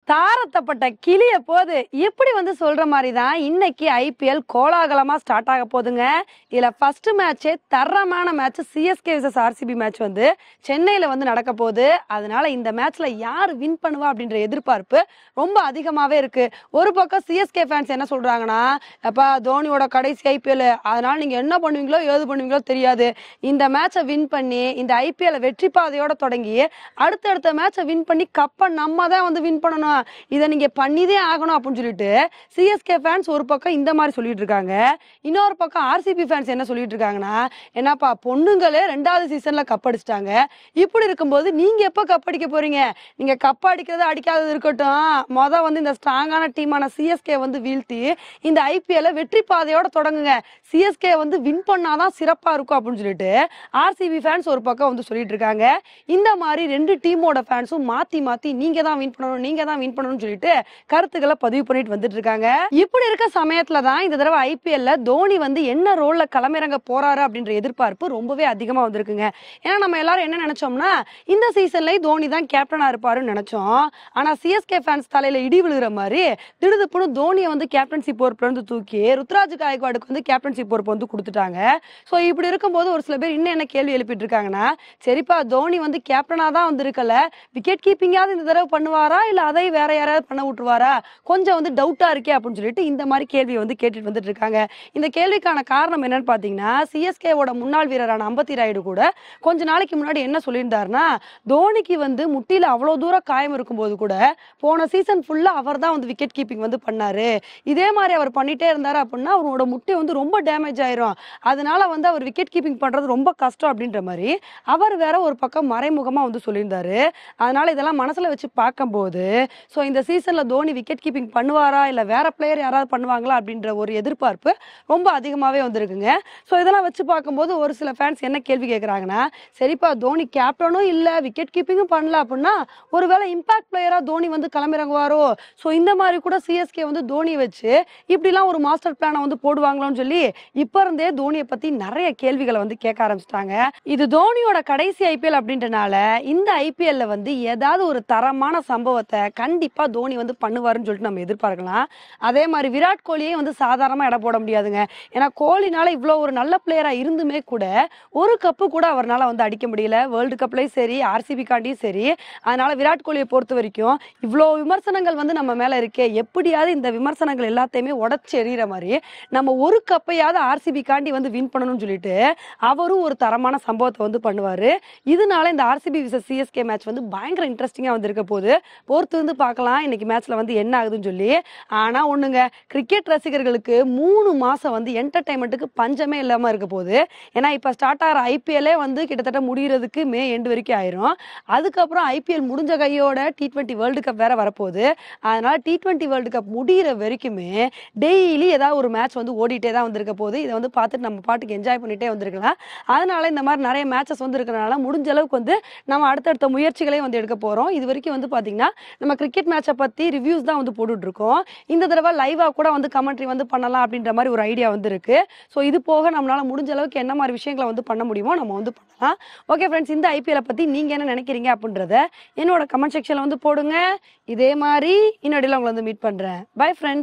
தாரத்தப்பட்ட கிளிய போது இப்படி வந்து சொல்ற மாதிரி தான் இன்னைக்கு ஐபிஎல் கோலாகலமா ஸ்டார்ட் ஆக போகுதுங்க. இதுல ஃபர்ஸ்ட் மேட்சே தரமான match CSK vs RCB match வந்து சென்னையில வந்து நடக்க போகுது. அதனால இந்த மேட்ச்ல யார் வின் பண்ணுவா அப்படின்ற எதிர்பார்ப்பு ரொம்ப அதிகமாவே இருக்கு. ஒரு பக்கம் சிஎஸ்கே ஃபேன்ஸ் என்ன சொல்றாங்கன்னா, அப்பா தோனியோட கடைசி ஐபிஎல், அதனால நீங்க என்ன பண்ணுவீங்களோ ஏது பண்ணுவீங்களோ தெரியாது, இந்த மேட்சை வின் பண்ணி இந்த ஐபிஎல் வெற்றி பாதையோட தொடங்கி அடுத்தடுத்த மேட்சை வின் பண்ணி கப்பை நம்ம தான் வந்து வின் பண்ணணும், இதை நீங்க பண்ணிதே ஆகணும் அப்படின்னு சொல்லிட்டு சிஎஸ்கே ஃபேன்ஸ் ஒரு பக்கம் இந்த மாதிரி சொல்லிட்டு இருக்காங்க. இன்னொரு பக்கம் ஆர்சிபி ஃபேன்ஸ் என்ன சொல்லிட்டு இருக்காங்கன்னா, என்னப்பா பொண்ணுங்களே 2வது சீசன்ல கப் அடிச்சிட்டாங்க, இப்படி இருக்கும்போது நீங்க எப்ப கப் அடிக்க போறீங்க, நீங்க கப் அடிக்கிறது அடிக்காதது இருக்கட்டும், வந்து இந்த ஸ்ட்ராங்கான டீமான சிஎஸ்கே வந்து வீழ்த்தி இந்த ஐபிஎல் வெற்றி பாதையோட தொடங்குங்க, சிஎஸ்கே வந்து வின் பண்ணாதான் சிறப்பா இருக்கும் அப்படின்னு சொல்லிட்டு ஆர்சிபி ஃபேன்ஸ் ஒரு பக்கம் வந்து சொல்லிட்டு இருக்காங்க. இந்த மாதிரி ரெண்டு டீமோட ஃபேன்ஸும் மாத்தி மாத்தி நீங்க தான் வின் பண்ணணும் நீங்க தான் வின் பண்ணணும்னு சொல்லிட்டு கருத்துக்களை பதிவு பண்ணிட்டு வந்துட்டு இருக்காங்க. இப்படி இருக்க சமயத்துல தான் இந்த தடவை ஐபிஎல்ல தோனி வந்து என்ன ரோல்ல களமிறங்க போறாரு அப்படின்ற எதிர்பார்ப்பு ரொம்பவே அதிகமா வந்திருக்குங்க. ஏன்னா நம்ம எல்லாரும் என்ன நினைச்சோம்னா, இந்த சீசன்ல தோனி தான் கேப்டனா இருப்பாருன்னு நினைச்சோம். ஆனா சிஎஸ்கே ஃபேன்ஸ் தலையில இடி விழுகிற மாதிரி திடுதுப்புன்னு தோனியை வந்து கேப்டன்சி பொறுப்புல இருந்து தூக்கி ருத்ராஜ் காயக்வாடுக்கு வந்து கேப்டன்சி பொறுப்பு வந்து கொடுத்துட்டாங்க. சோ இப்படி இருக்கும்போது ஒரு சில பேர் இன்னும் என்ன கேள்வி எழுப்பிட்டு இருக்காங்கன்னா, சரிப்பா தோனி வந்து கேப்டனா தான் வந்து இருக்கல, விக்கெட் கீப்பிங்காவது இந்த தடவை பண்ணுவாரா இல்ல அதை வேற யாராவது பண்ண விட்டுருவாரா, கொஞ்சம் வந்து டவுட்டா இருக்கே அப்படின்னு சொல்லிட்டு இந்த மாதிரி கேள்வி வந்து கேட்டுட்டு வந்துட்டு இருக்காங்க. இந்த கேள்விக்கான காரணம் என்னன்னு பாத்தீங்கன்னா, சிஎஸ்கேவோட முன்னாள் வீரரான அம்பத்தி ராயுடு கூட கொஞ்ச நாளைக்கு முன்னாடி என்ன சொல்லியிருந்தாருன்னா, தோனிக்கு வந்து முட்டியில அவ்வளவு தூரம் காயம் இருக்கும்போது கூட போன சீசன் ஃபுல்லா அவர் தான் வந்து விக்கெட் கீப்பிங் வந்து பண்ணாரு, இதே மாதிரி அவர் பண்ணிட்டே இருந்தாரு அப்படின்னா அவரோட முட்டை வந்து ரொம்ப டேமேஜ் ஆயிரும், அதனால வந்து அவர் விக்கெட் கீப்பிங் பண்றது ரொம்ப கஷ்டம் அப்படின்ற மாதிரி அவர் வேற ஒரு பக்கம் மறைமுகமா வந்து சொல்லியிருந்தாரு. அதனால இதெல்லாம் மனசுல வச்சு பார்க்கும்போது இந்த சீசன்ல தோனி விக்கெட் கீப்பிங் பண்ணுவாரா இல்ல வேற பிளேயர் யாராவது பண்ணுவாங்களா அப்படின்ற ஒரு எதிர்பார்ப்பு ரொம்ப அதிகமாவே வந்திருக்குங்க. இதெல்லாம் வச்சு பார்க்கும்போது ஒரு சில ஃபேன்ஸ் என்ன கேள்வி கேட்கறாங்கன்னா, சரிப்பா தோனி கேப்டனும் இல்ல விக்கெட் கீப்பிங்கும் பண்ணல அப்படின்னா ஒருவேளை இம்பாக்ட் பிளேயரா தோனி வந்து களமிறங்குவாரோ, இந்த மாதிரி கூட சிஎஸ்கே வந்து தோனியை வச்சு இப்படிலாம் ஒரு மாஸ்டர் பிளானை வந்து போடுவாங்களோன்னு சொல்லி இப்ப இருந்தே தோனியை பத்தி நிறைய கேள்விகளை வந்து கேட்க ஆரம்பிச்சிட்டாங்க. இது தோனியோட கடைசி ஐபிஎல் அப்படின்றனால இந்த ஐபிஎல்ல வந்து ஏதாவது ஒரு தரமான சம்பவத்தை கண்டிப்பா தோனி வந்து பண்ணுவாருன்னு சொல்லிட்டு நம்ம எதிர்பார்க்கலாம். அதே மாதிரி விராட் கோலியே வந்து சாதாரணமா இடம் போட முடியாதுங்க. ஏன்னா கோலினால இவ்வளவு ஒரு நல்ல பிளேயரா இருந்துமே கூட ஒரு கப்பு கூட அவரால் வந்து அடிக்க முடியல, வேர்ல்டு கப்லயும் சரி ஆர்சிபி காண்டியும் சரி. அதனால விராட் கோலியை பொறுத்த வரைக்கும் இவ்வளோ விமர்சனங்கள் வந்து நம்ம மேல இருக்கே, எப்படியாவது இந்த விமர்சனங்கள் எல்லாத்தையுமே உடச்சு எறிகிற மாதிரி நம்ம ஒரு கப்பையாவது ஆர்சிபி காண்டி வந்து வின் பண்ணணும்னு சொல்லிட்டு அவரும் ஒரு தரமான சம்பவத்தை வந்து பண்ணுவாரு. இதனால இந்த ஆர்சிபி vs சிஎஸ்கே மேட்ச் வந்து பயங்கர இன்ட்ரெஸ்டிங்கா வந்து இருக்க போது, பொறுத்து வந்து பார்க்கலாம் இன்னைக்கு மேட்ச்ல வந்து என்ன ஆகுதுன்னு சொல்லி. ஆனா ஒண்ணுங்க, கிரிக்கெட் ரசிகர்களுக்கு 3 மாசம் வந்து என்டர்டைன்மெண்ட்டுக்கு பஞ்சமே இல்லாம இருக்க போகுது. ஏன்னா இப்ப ஸ்டார்ட் ஆகிற ஐபிஎல்லே வந்து கிட்டத்தட்ட முடிகிறதுக்கு மே எண்டு வரைக்கும் ஆயிரும். அதுக்கப்புறம் ஐபிஎல் முடிஞ்ச கையோட T20 வேர்ல்டு கப் வேற வரப்போகுது. அதனால T20 வேர்ல்டு கப் முடிகிற வரைக்குமே டெய்லி ஏதாவது ஒரு மேட்ச் வந்து ஓடிட்டே தான் வந்திருக்க போகுது. இதை வந்து பார்த்துட்டு நம்ம பாட்டுக்கு என்ஜாய் பண்ணிட்டே வந்திருக்கலாம். அதனால இந்த மாதிரி நிறைய மேட்சஸ் வந்து இருக்கிறனால முடிஞ்ச அளவுக்கு வந்து நம்ம அடுத்தடுத்த முயற்சிகளையும் வந்து எடுக்க போறோம். இது வரைக்கும் வந்து பாத்தீங்கன்னா நம்ம கிரிக்கெட் மேட்சை பத்தி ரிவ்யூஸ் தான் வந்து போட்டுட்டு இருக்கோம். இந்த தடவை லைவா கூட வந்து கமெண்ட்ரி வந்து பண்ணலாம் அப்படின்ற மாதிரி ஒரு ஐடியா வந்து இருக்கு. இது போக நம்மளால முடிஞ்ச அளவுக்கு என்ன மாதிரி விஷயங்களை வந்து பண்ண முடியுமோ நம்ம வந்து பண்ணலாம். ஓகே ஃப்ரெண்ட்ஸ், இந்த ஐபிஎல் பத்தி நீங்க என்ன நினைக்கிறீங்க அப்படின்றத என்னோட கமெண்ட் செக்ஷன்ல வந்து போடுங்க. இதே மாதிரி இன்னொடையில உங்களை வந்து மீட் பண்றேன். Bye friends.